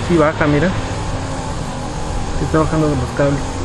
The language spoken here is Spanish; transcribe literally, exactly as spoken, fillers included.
sí baja, mira. Sí está bajando de los cables.